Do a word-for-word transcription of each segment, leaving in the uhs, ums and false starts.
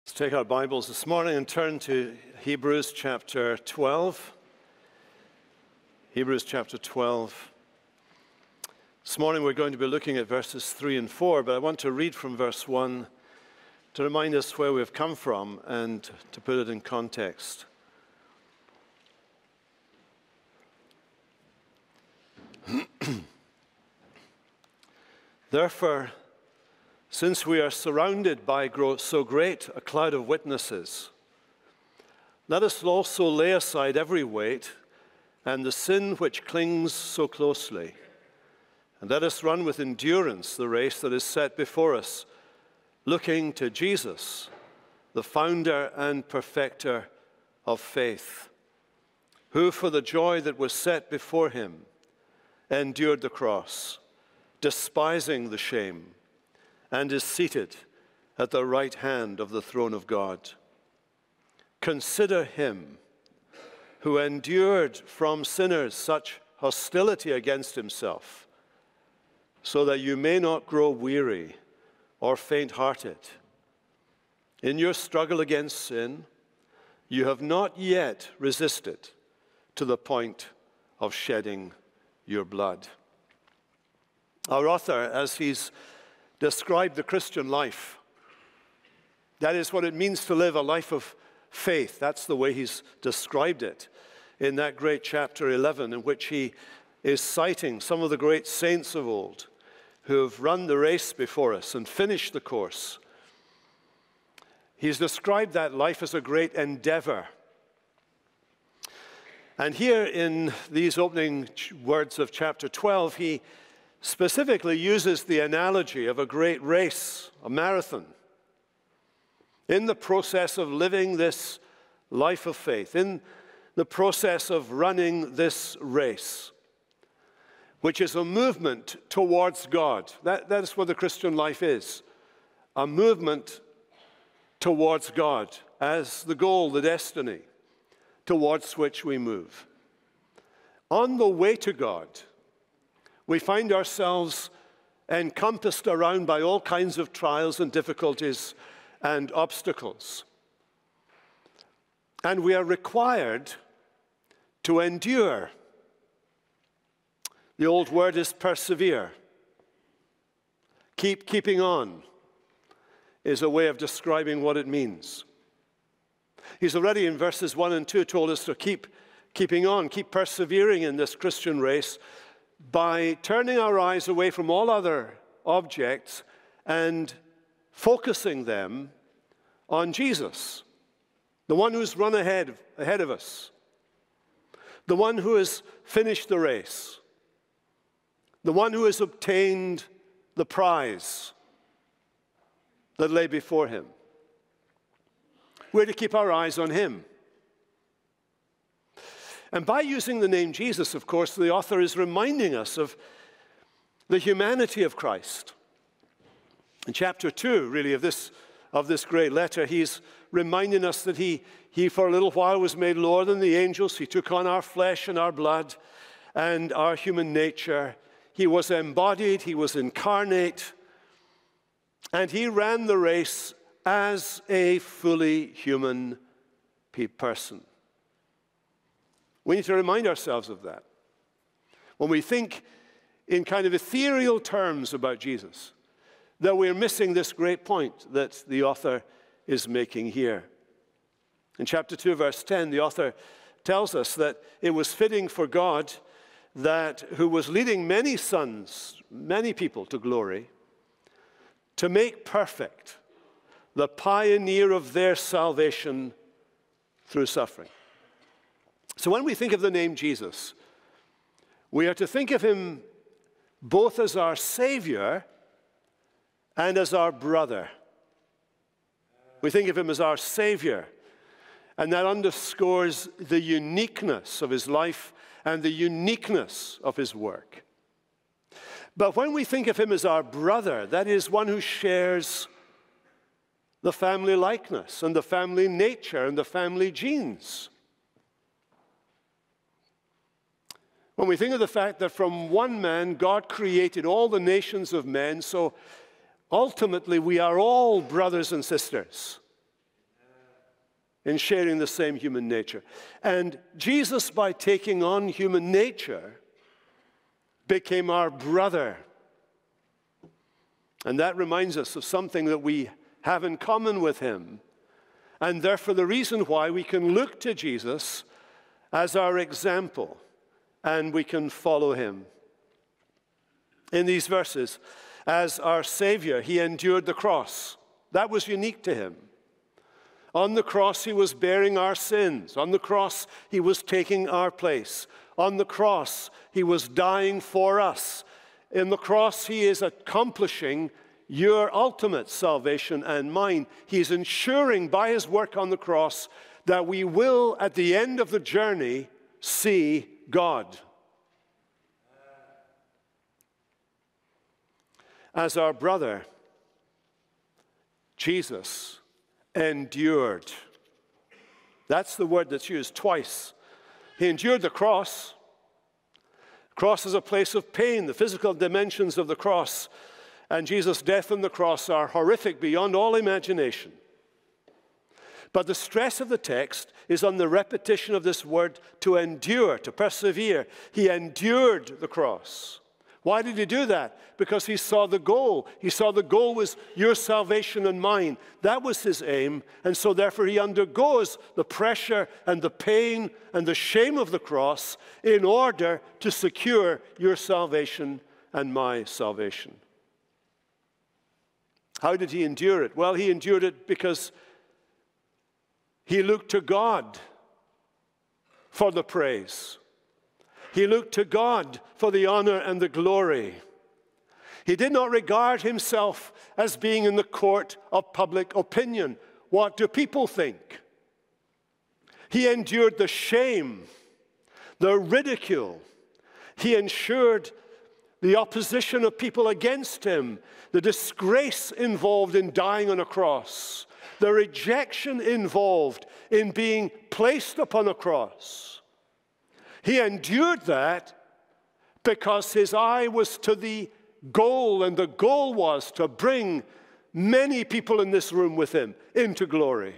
Let's take our Bibles this morning and turn to Hebrews chapter twelve. Hebrews chapter twelve. This morning we're going to be looking at verses three and four, but I want to read from verse one to remind us where we've come from and to put it in context. Therefore, since we are surrounded by so great a cloud of witnesses, let us also lay aside every weight and the sin which clings so closely, and let us run with endurance the race that is set before us, looking to Jesus, the founder and perfecter of faith, who for the joy that was set before him endured the cross, despising the shame, and is seated at the right hand of the throne of God. Consider him who endured from sinners such hostility against himself, so that you may not grow weary or faint-hearted. In your struggle against sin, you have not yet resisted to the point of shedding your blood. Our author, as he's described the Christian life, that is what it means to live a life of faith. That's the way he's described it in that great chapter eleven, in which he is citing some of the great saints of old who have run the race before us and finished the course. He's described that life as a great endeavor. And here in these opening words of chapter twelve, he specifically uses the analogy of a great race, a marathon. In the process of living this life of faith, in the process of running this race, which is a movement towards God. That, that is what the Christian life is, a movement towards God as the goal, the destiny, towards which we move. On the way to God, we find ourselves encompassed around by all kinds of trials and difficulties and obstacles. And we are required to endure. The old word is persevere. Keep keeping on is a way of describing what it means. He's already in verses one and two told us to keep keeping on, keep persevering in this Christian race, by turning our eyes away from all other objects and focusing them on Jesus, the one who's run ahead, ahead of us, the one who has finished the race, the one who has obtained the prize that lay before him. We're to keep our eyes on him. And by using the name Jesus, of course, the author is reminding us of the humanity of Christ. In chapter two, really, of this, of this great letter, he's reminding us that he, he, for a little while, was made lower than the angels. He took on our flesh and our blood and our human nature. He was embodied, he was incarnate, and he ran the race as a fully human person. We need to remind ourselves of that. When we think in kind of ethereal terms about Jesus, that we're missing this great point that the author is making here. In chapter two, verse ten, the author tells us that it was fitting for God, that who was leading many sons, many people to glory, to make perfect the pioneer of their salvation through suffering. So when we think of the name Jesus, we are to think of him both as our Savior and as our brother. We think of him as our Savior, and that underscores the uniqueness of his life and the uniqueness of his work. But when we think of him as our brother, that is one who shares the family likeness and the family nature and the family genes. When we think of the fact that from one man God created all the nations of men, so ultimately we are all brothers and sisters in sharing the same human nature. And Jesus, by taking on human nature, became our brother. And that reminds us of something that we have in common with him, and therefore the reason why we can look to Jesus as our example, and we can follow him. In these verses, as our Savior, he endured the cross. That was unique to him. On the cross, he was bearing our sins. On the cross, he was taking our place. On the cross, he was dying for us. In the cross, he is accomplishing your ultimate salvation and mine. He's ensuring by his work on the cross that we will, at the end of the journey, see God. As our brother, Jesus endured. That's the word that's used twice. He endured the cross. The cross is a place of pain, the physical dimensions of the cross. And Jesus' death on the cross are horrific beyond all imagination. But the stress of the text is on the repetition of this word to endure, to persevere. He endured the cross. Why did he do that? Because he saw the goal. He saw the goal was your salvation and mine. That was his aim. And so therefore he undergoes the pressure and the pain and the shame of the cross in order to secure your salvation and my salvation. How did he endure it? Well, he endured it because he looked to God for the praise. He looked to God for the honor and the glory. He did not regard himself as being in the court of public opinion. What do people think? He endured the shame, the ridicule. He ensured the opposition of people against him, the disgrace involved in dying on a cross, the rejection involved in being placed upon a cross. He endured that because his eye was to the goal, and the goal was to bring many people in this room with him into glory.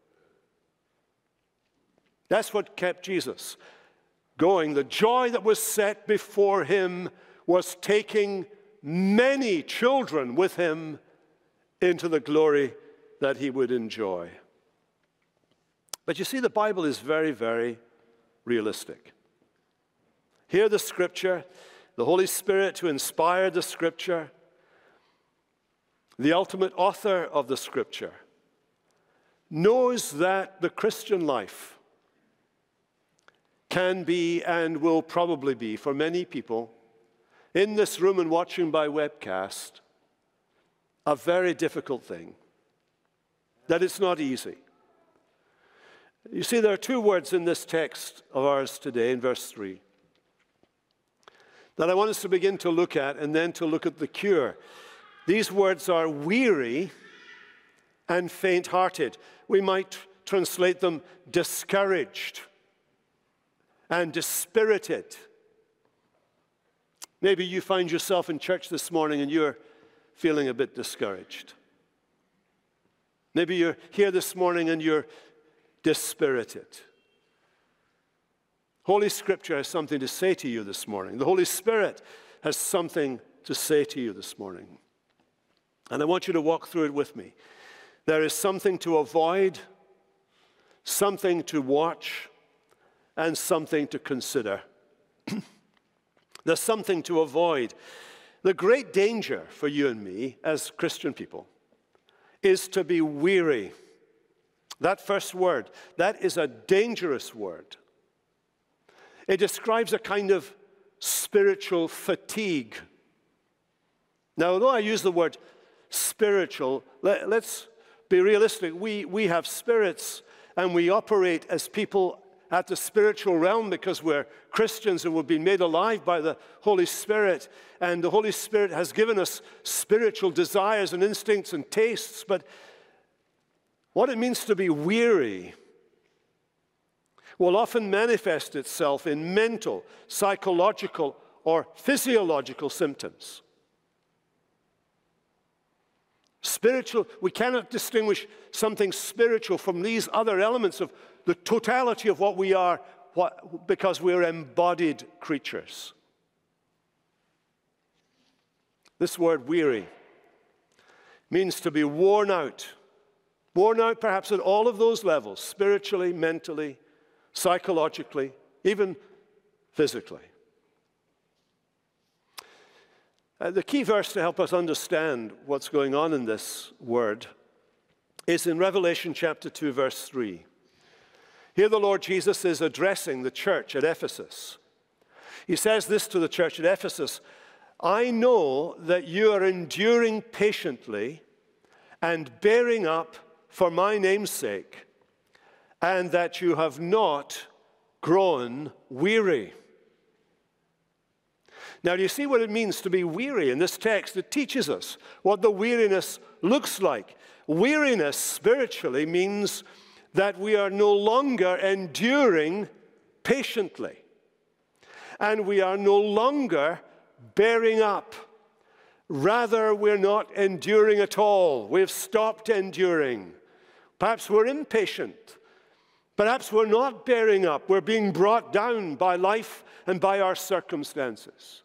That's what kept Jesus going. The joy that was set before him was taking many children with him into the glory that he would enjoy. But you see, the Bible is very, very realistic. Hear the Scripture, the Holy Spirit who inspired the Scripture, the ultimate author of the Scripture, knows that the Christian life can be and will probably be, for many people, in this room and watching by webcast, a very difficult thing, that it's not easy. You see, there are two words in this text of ours today, in verse three, that I want us to begin to look at, and then to look at the cure. These words are weary and faint-hearted. We might translate them discouraged and dispirited. Maybe you find yourself in church this morning and you're feeling a bit discouraged. Maybe you're here this morning and you're dispirited. Holy Scripture has something to say to you this morning. The Holy Spirit has something to say to you this morning. And I want you to walk through it with me. There is something to avoid, something to watch, and something to consider. There's something to avoid. The great danger for you and me as Christian people is to be weary. That first word, that is a dangerous word. It describes a kind of spiritual fatigue. Now, although I use the word spiritual, let, let's be realistic. We, we have spirits, and we operate as people at the spiritual realm because we're Christians and we've been made alive by the Holy Spirit. And the Holy Spirit has given us spiritual desires and instincts and tastes. But what it means to be weary will often manifest itself in mental, psychological, or physiological symptoms. Spiritual, we cannot distinguish something spiritual from these other elements of the totality of what we are, what, because we're embodied creatures. This word weary means to be worn out. Worn out perhaps at all of those levels, spiritually, mentally, psychologically, even physically. Uh, the key verse to help us understand what's going on in this word is in Revelation chapter two, verse three. Here the Lord Jesus is addressing the church at Ephesus. He says this to the church at Ephesus, I know that you are enduring patiently and bearing up for my name's sake, and that you have not grown weary. Now, do you see what it means to be weary? In this text, it teaches us what the weariness looks like. Weariness spiritually means that we are no longer enduring patiently, and we are no longer bearing up. Rather, we're not enduring at all. We've stopped enduring. Perhaps we're impatient. Perhaps we're not bearing up. We're being brought down by life and by our circumstances.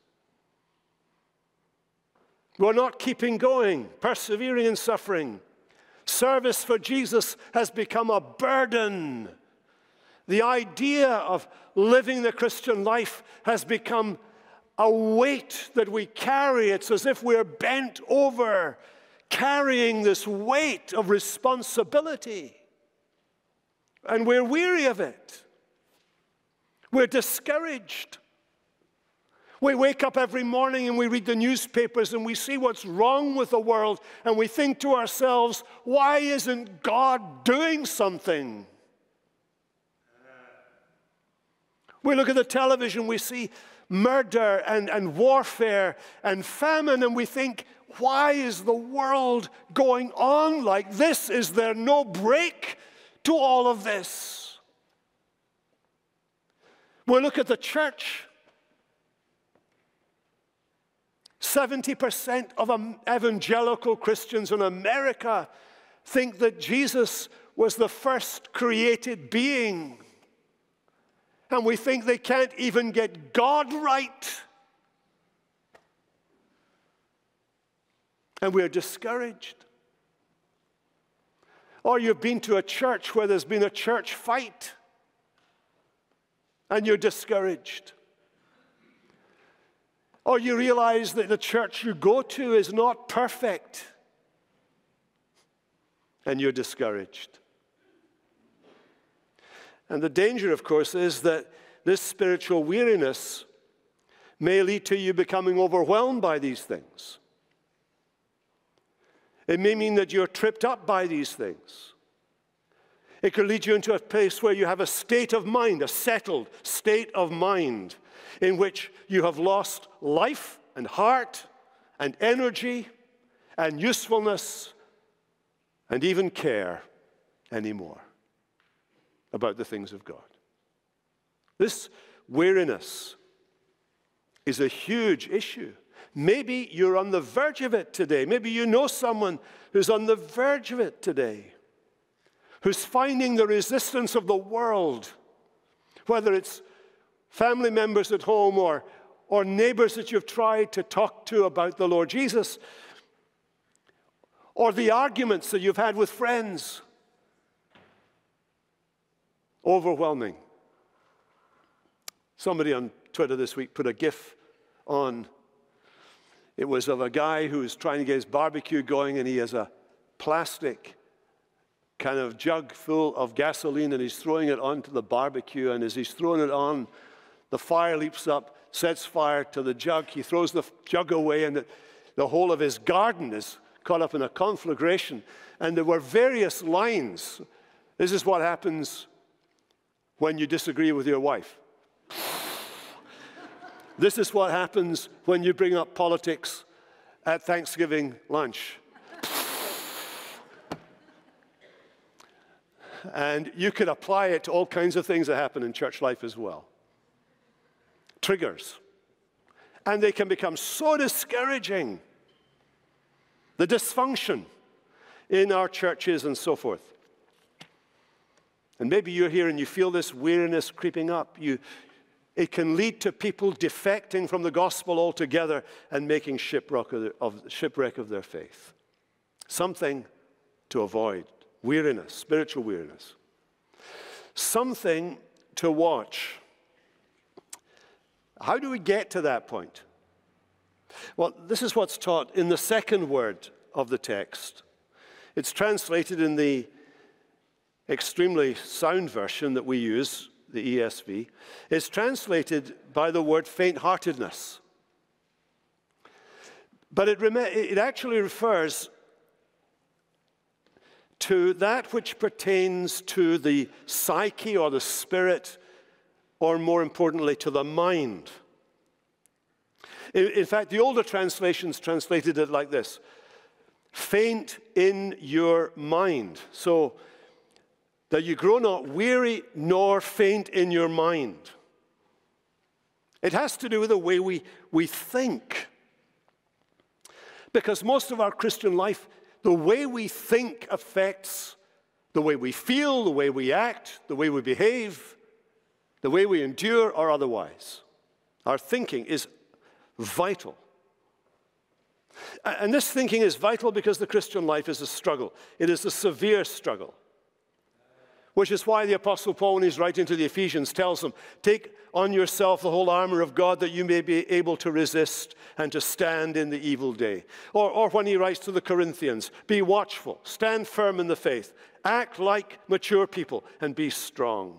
We're not keeping going, persevering in suffering. Service for Jesus has become a burden. The idea of living the Christian life has become a weight that we carry. It's as if we're bent over, carrying this weight of responsibility. And we're weary of it. We're discouraged. We wake up every morning and we read the newspapers and we see what's wrong with the world, and we think to ourselves, why isn't God doing something? We look at the television, we see murder and, and warfare and famine, and we think, why is the world going on like this? Is there no break to all of this? We look at the church. seventy percent of evangelical Christians in America think that Jesus was the first created being. And we think they can't even get God right. And we're discouraged. Or you've been to a church where there's been a church fight, and you're discouraged. Or you realize that the church you go to is not perfect, and you're discouraged. And the danger, of course, is that this spiritual weariness may lead to you becoming overwhelmed by these things. It may mean that you're tripped up by these things. It could lead you into a place where you have a state of mind, a settled state of mind, in which you have lost life and heart and energy and usefulness and even care anymore about the things of God. This weariness is a huge issue. Maybe you're on the verge of it today. Maybe you know someone who's on the verge of it today, who's finding the resistance of the world, whether it's family members at home or, or neighbors that you've tried to talk to about the Lord Jesus, or the arguments that you've had with friends. Overwhelming. Somebody on Twitter this week put a GIF on. It was of a guy who was trying to get his barbecue going, and he has a plastic kind of jug full of gasoline, and he's throwing it onto the barbecue, and as he's throwing it on, the fire leaps up, sets fire to the jug. He throws the jug away, and the, the whole of his garden is caught up in a conflagration. And there were various lines. This is what happens when you disagree with your wife. This is what happens when you bring up politics at Thanksgiving lunch. And you could apply it to all kinds of things that happen in church life as well. Triggers. And they can become so discouraging. The dysfunction in our churches and so forth. And maybe you're here and you feel this weariness creeping up. You, it can lead to people defecting from the gospel altogether and making shipwreck of, of, shipwreck of their faith. Something to avoid. Weariness, spiritual weariness. Something to watch. How do we get to that point? Well, this is what's taught in the second word of the text. It's translated in the extremely sound version that we use, the E S V. It's translated by the word faint-heartedness. But it, it actually refers to that which pertains to the psyche or the spirit, or more importantly, to the mind. In, in fact, the older translations translated it like this: faint in your mind. So, that you grow not weary nor faint in your mind. It has to do with the way we, we think. Because most of our Christian life, the way we think affects the way we feel, the way we act, the way we behave, the way we endure or otherwise. Our thinking is vital. And this thinking is vital because the Christian life is a struggle. It is a severe struggle. Which is why the Apostle Paul, when he's writing to the Ephesians, tells them, take on yourself the whole armor of God that you may be able to resist and to stand in the evil day. Or, or when he writes to the Corinthians, be watchful, stand firm in the faith, act like mature people, and be strong.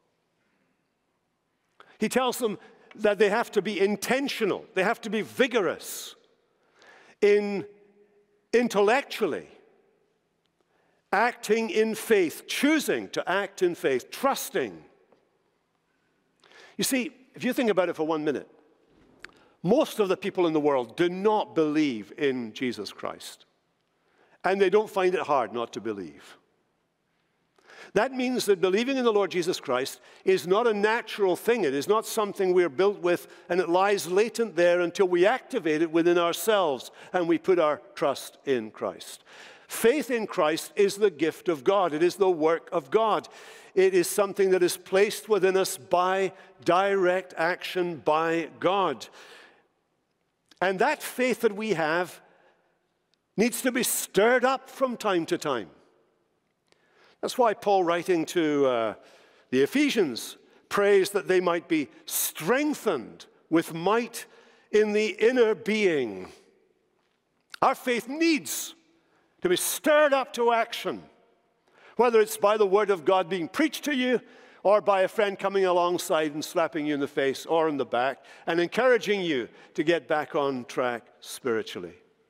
He tells them that they have to be intentional, they have to be vigorous in intellectually, acting in faith, choosing to act in faith, trusting. You see, if you think about it for one minute, most of the people in the world do not believe in Jesus Christ. And they don't find it hard not to believe. That means that believing in the Lord Jesus Christ is not a natural thing. It is not something we're built with and it lies latent there until we activate it within ourselves and we put our trust in Christ. Faith in Christ is the gift of God. It is the work of God. It is something that is placed within us by direct action by God. And that faith that we have needs to be stirred up from time to time. That's why Paul, writing to uh, the Ephesians, prays that they might be strengthened with might in the inner being. Our faith needs to be stirred up to action, whether it's by the word of God being preached to you or by a friend coming alongside and slapping you in the face or in the back and encouraging you to get back on track spiritually.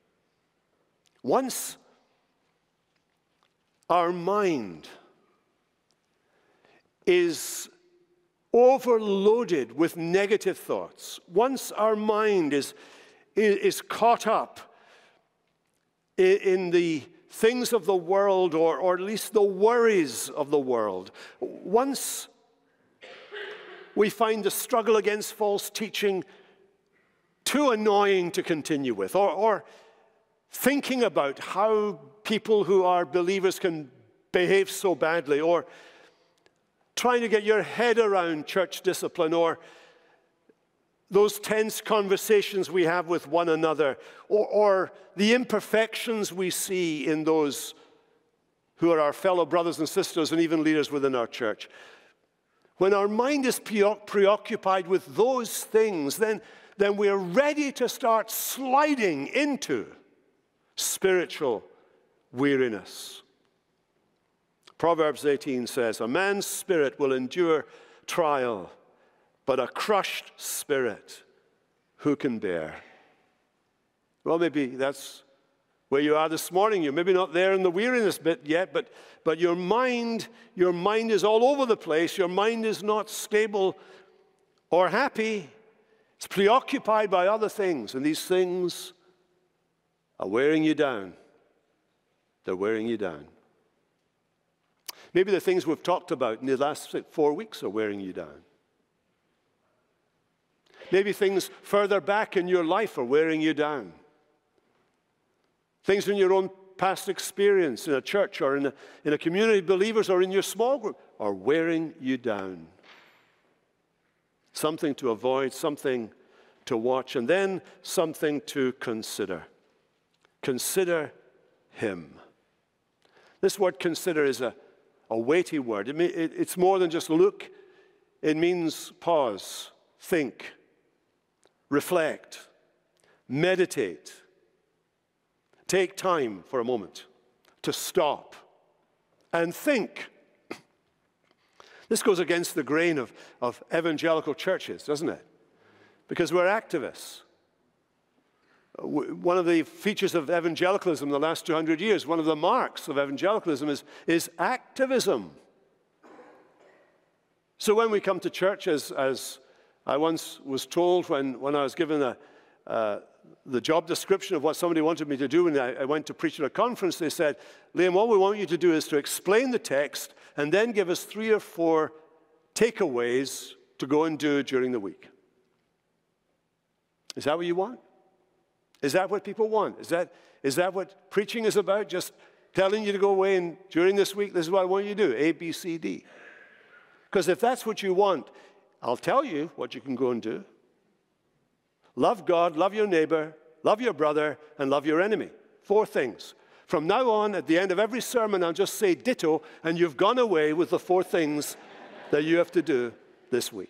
Once our mind is overloaded with negative thoughts, once our mind is, is caught up in the things of the world, or, or at least the worries of the world, once we find the struggle against false teaching too annoying to continue with, or, or thinking about how people who are believers can behave so badly, or trying to get your head around church discipline, or those tense conversations we have with one another, or, or the imperfections we see in those who are our fellow brothers and sisters and even leaders within our church. When our mind is preoccupied with those things, then, then we're ready to start sliding into spiritual weariness. Proverbs eighteen says, a man's spirit will endure trial, but a crushed spirit, who can bear? Well, maybe that's where you are this morning. You're maybe not there in the weariness bit yet, but, but your mind, your mind is all over the place. Your mind is not stable or happy. It's preoccupied by other things, and these things are wearing you down. They're wearing you down. Maybe the things we've talked about in the last four weeks are wearing you down. Maybe things further back in your life are wearing you down. Things in your own past experience in a church or in a, in a community of believers or in your small group are wearing you down. Something to avoid, something to watch, and then something to consider. Consider him. This word consider is a, a weighty word. It, it, it's more than just look. It means pause, think, reflect, meditate. Take time for a moment to stop and think. This goes against the grain of, of evangelical churches, doesn't it? Because we're activists. One of the features of evangelicalism in the last two hundred years, one of the marks of evangelicalism is, is activism. So when we come to church, as, as I once was told when, when I was given a, uh, the job description of what somebody wanted me to do, and I, I went to preach at a conference, they said, Liam, all we want you to do is to explain the text and then give us three or four takeaways to go and do during the week. Is that what you want? Is that what people want? Is that, is that what preaching is about? Just telling you to go away and during this week, this is what I want you to do, A, B, C, D. Because if that's what you want, I'll tell you what you can go and do. Love God, love your neighbor, love your brother, and love your enemy. Four things. From now on, at the end of every sermon, I'll just say ditto, and you've gone away with the four things that you have to do this week.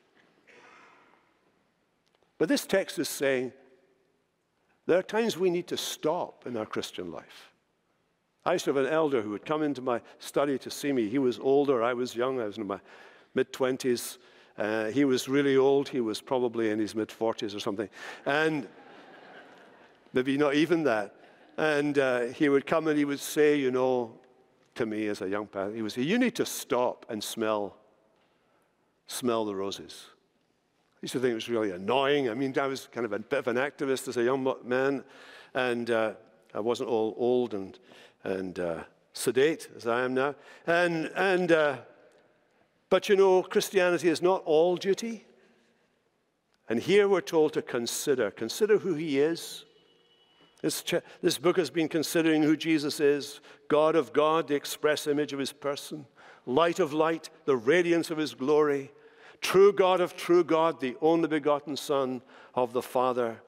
But this text is saying there are times we need to stop in our Christian life. I used to have an elder who would come into my study to see me. He was older, I was young, I was in my mid-twenties. Uh, he was really old, he was probably in his mid-forties or something. And maybe not even that. And uh, he would come and he would say, you know, to me as a young pastor, he would say, you need to stop and smell, smell the roses. I used to think it was really annoying. I mean, I was kind of a bit of an activist as a young man, and uh, I wasn't all old and, and uh, sedate as I am now. And, and uh, but you know, Christianity is not all duty. And here we're told to consider. Consider who he is. This, this book has been considering who Jesus is, God of God, the express image of his person, light of light, the radiance of his glory, true God of true God, the only begotten Son of the Father.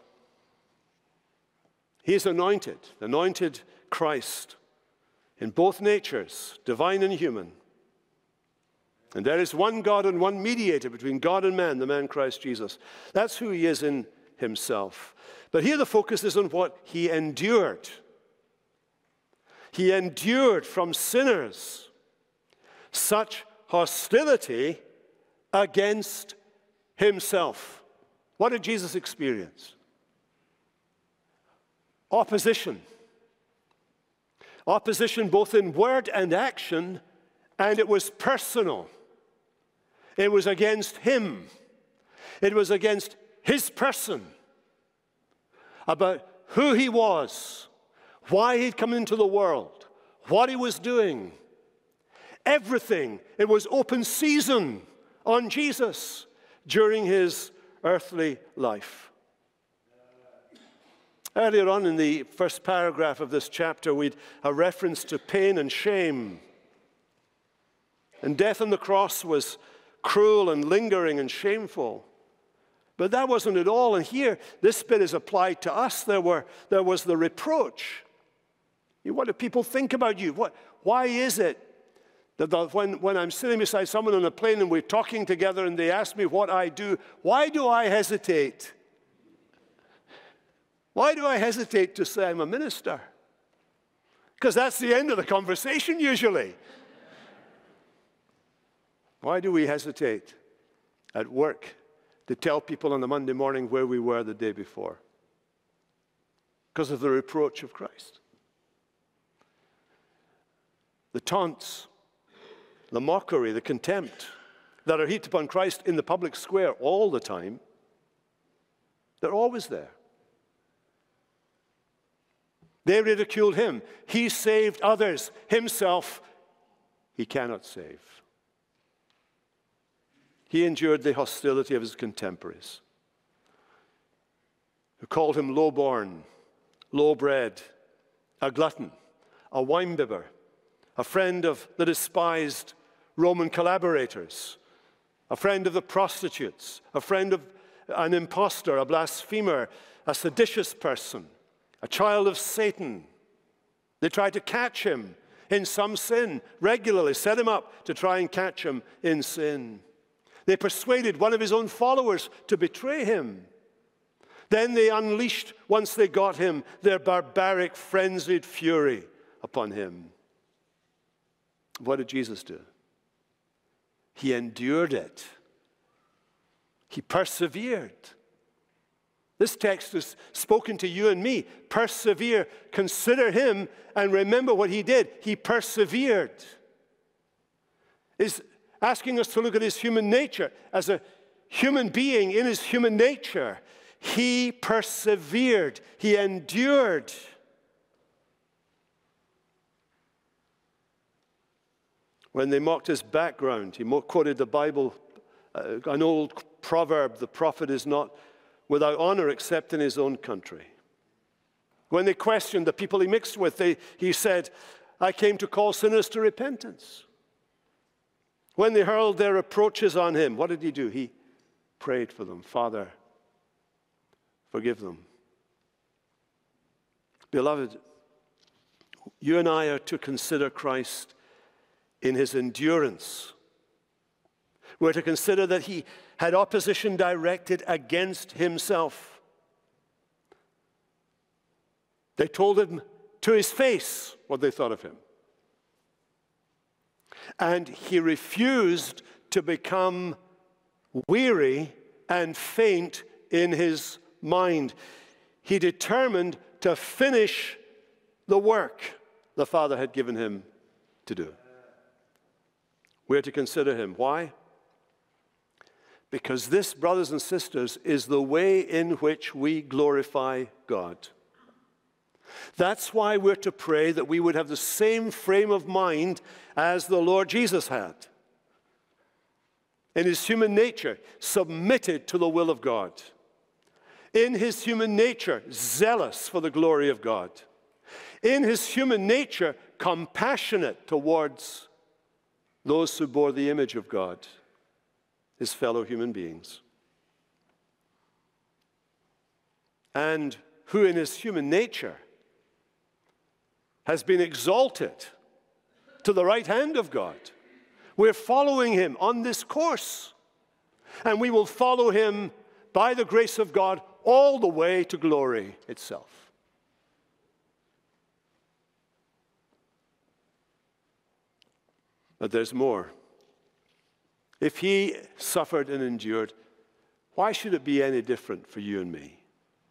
He is anointed, anointed Christ in both natures, divine and human. And there is one God and one mediator between God and man, the man Christ Jesus. That's who he is in himself. But here the focus is on what he endured. He endured from sinners such hostility against himself. What did Jesus experience? Opposition. Opposition both in word and action, and it was personal. It was against him. It was against his person, about who he was, why he'd come into the world, what he was doing. Everything. It was open season on Jesus during his earthly life. Earlier on in the first paragraph of this chapter, we'd a reference to pain and shame. And death on the cross was cruel and lingering and shameful. But that wasn't it all. And here, this bit is applied to us. There were, there was the reproach. What do people think about you? What, why is it that the, when, when I'm sitting beside someone on a plane and we're talking together and they ask me what I do, why do I hesitate? Why do I hesitate to say I'm a minister? Because that's the end of the conversation usually. Why do we hesitate at work to tell people on a Monday morning where we were the day before? Because of the reproach of Christ. The taunts, the mockery, the contempt that are heaped upon Christ in the public square all the time, they're always there. They ridiculed him. He saved others. Himself, he cannot save. He endured the hostility of his contemporaries, who called him low-born, low-bred, a glutton, a winebibber, a friend of the despised Roman collaborators, a friend of the prostitutes, a friend of an impostor, a blasphemer, a seditious person, a child of Satan. They tried to catch him in some sin regularly, set him up to try and catch him in sin. They persuaded one of his own followers to betray him. Then they unleashed, once they got him, their barbaric, frenzied fury upon him. What did Jesus do? He endured it. He persevered. This text is spoken to you and me. Persevere. Consider him and remember what he did. He persevered. Is asking us to look at his human nature. As a human being in his human nature, he persevered. He endured. When they mocked his background, he quoted the Bible, uh, an old proverb, the prophet is not without honor except in his own country. When they questioned the people he mixed with, they, he said, I came to call sinners to repentance. When they hurled their reproaches on him, what did he do? He prayed for them. Father, forgive them. Beloved, you and I are to consider Christ in his endurance. We're to consider that he had opposition directed against himself. They told him to his face what they thought of him. And he refused to become weary and faint in his mind. He determined to finish the work the Father had given him to do. We're to consider him. Why? Because this, brothers and sisters, is the way in which we glorify God. That's why we're to pray that we would have the same frame of mind as the Lord Jesus had. In his human nature, submitted to the will of God. In his human nature, zealous for the glory of God. In his human nature, compassionate towards those who bore the image of God, his fellow human beings. And who in his human nature has been exalted to the right hand of God. We're following him on this course. And we will follow him by the grace of God all the way to glory itself. But there's more. If he suffered and endured, why should it be any different for you and me?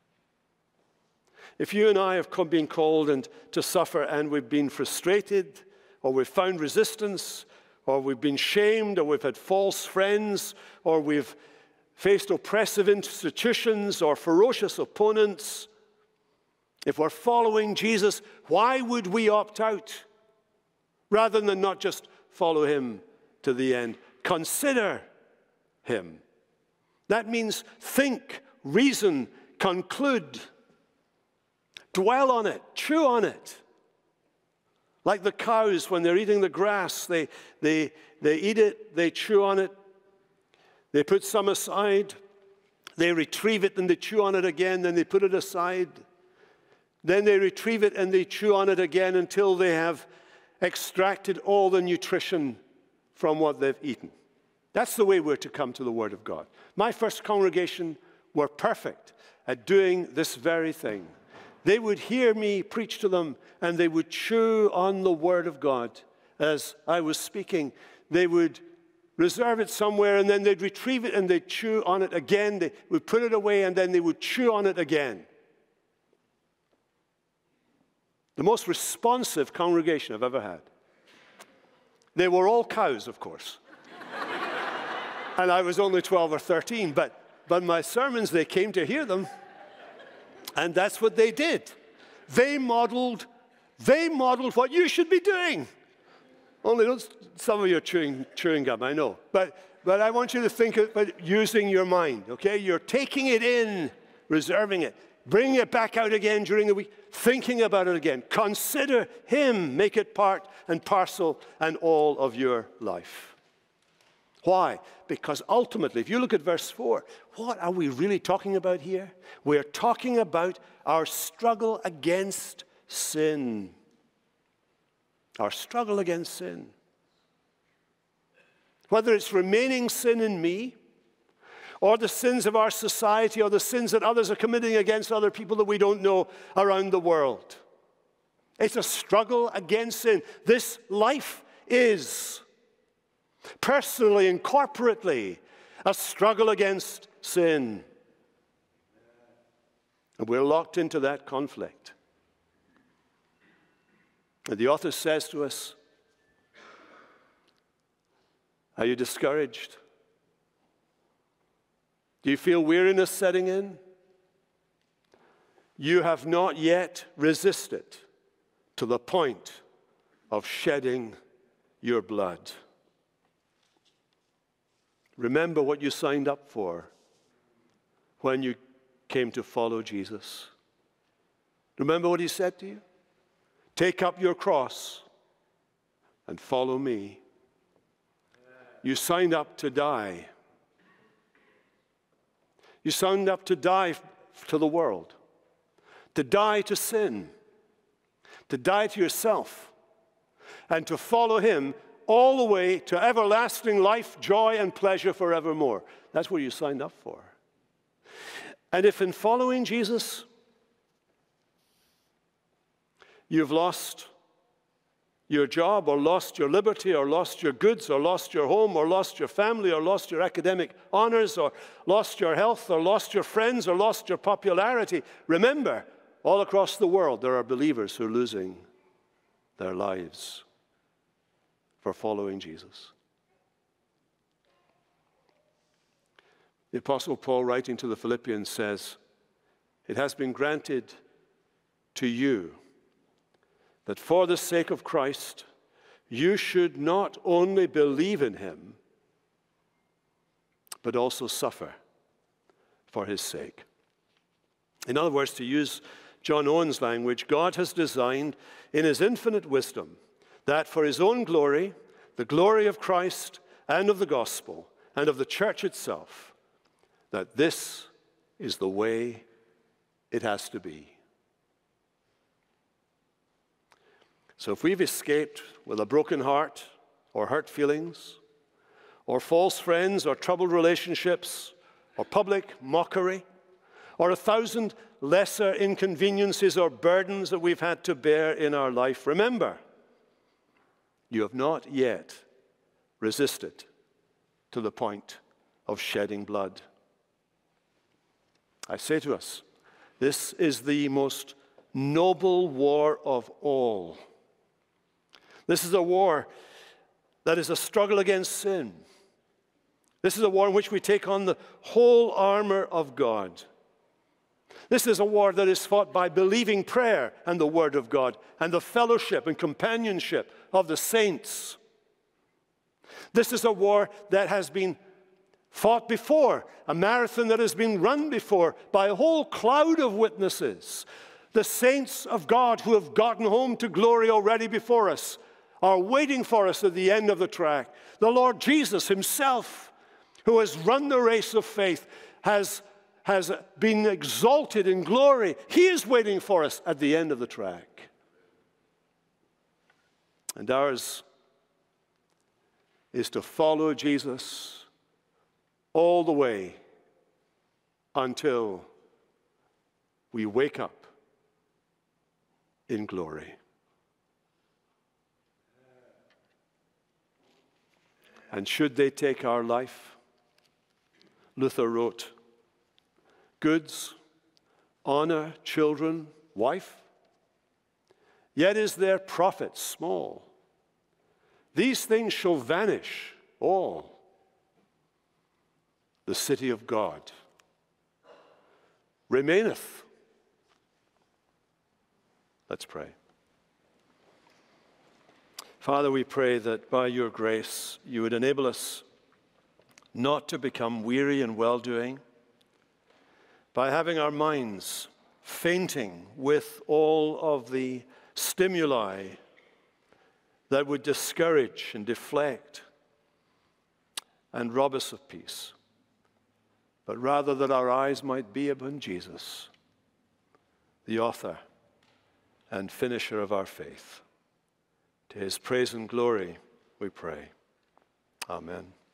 If you and I have been called and to suffer and we've been frustrated, or we've found resistance, or we've been shamed, or we've had false friends, or we've faced oppressive institutions or ferocious opponents, if we're following Jesus, why would we opt out rather than not just follow him to the end? Consider him. That means think, reason, conclude. Dwell on it, chew on it. Like the cows, when they're eating the grass, they, they, they eat it, they chew on it, they put some aside, they retrieve it and they chew on it again, then they put it aside. Then they retrieve it and they chew on it again until they have extracted all the nutrition from what they've eaten. That's the way we're to come to the Word of God. My first congregation were perfect at doing this very thing. They would hear me preach to them, and they would chew on the Word of God as I was speaking. They would reserve it somewhere, and then they'd retrieve it, and they'd chew on it again. They would put it away, and then they would chew on it again. The most responsive congregation I've ever had. They were all cows, of course. And I was only twelve or thirteen, but, but my sermons, they came to hear them. And that's what they did. They modeled, they modeled what you should be doing. Only don't, some of you are chewing, chewing gum, I know. But, but I want you to think about using your mind, okay? You're taking it in, reserving it. bringing it back out again during the week, thinking about it again. Consider him. Make it part and parcel and all of your life. Why? Because ultimately, if you look at verse four, what are we really talking about here? We're talking about our struggle against sin. Our struggle against sin. Whether it's remaining sin in me, or the sins of our society, or the sins that others are committing against other people that we don't know around the world. It's a struggle against sin. This life is, personally and corporately, a struggle against sin. And we're locked into that conflict. And the author says to us, are you discouraged? Do you feel weariness setting in? You have not yet resisted to the point of shedding your blood. Remember what you signed up for when you came to follow Jesus. Remember what he said to you? Take up your cross and follow me. You signed up to die. You signed up to die to the world, to die to sin, to die to yourself, and to follow him all the way to everlasting life, joy, and pleasure forevermore. That's what you signed up for. And if in following Jesus, you've lost your job, or lost your liberty, or lost your goods, or lost your home, or lost your family, or lost your academic honors, or lost your health, or lost your friends, or lost your popularity, remember, all across the world there are believers who are losing their lives for following Jesus. The Apostle Paul, writing to the Philippians, says, it has been granted to you that for the sake of Christ, you should not only believe in him, but also suffer for his sake. In other words, to use John Owen's language, God has designed in his infinite wisdom that for his own glory, the glory of Christ and of the gospel and of the church itself, that this is the way it has to be. So if we've escaped with a broken heart, or hurt feelings, or false friends, or troubled relationships, or public mockery, or a thousand lesser inconveniences or burdens that we've had to bear in our life, remember, you have not yet resisted to the point of shedding blood. I say to us, this is the most noble war of all. This is a war that is a struggle against sin. This is a war in which we take on the whole armor of God. This is a war that is fought by believing prayer and the Word of God and the fellowship and companionship of the saints. This is a war that has been fought before, a marathon that has been run before by a whole cloud of witnesses. The saints of God who have gotten home to glory already before us are waiting for us at the end of the track. The Lord Jesus himself, who has run the race of faith, has, has been exalted in glory. He is waiting for us at the end of the track. And ours is to follow Jesus all the way until we wake up in glory. And should they take our life, Luther wrote, goods, honor, children, wife, yet is their profit small. These things shall vanish all. The city of God remaineth. Let's pray. Father, we pray that by your grace you would enable us not to become weary in well-doing, by having our minds fainting with all of the stimuli that would discourage and deflect and rob us of peace, but rather that our eyes might be upon Jesus, the author and finisher of our faith. To his praise and glory we pray. Amen.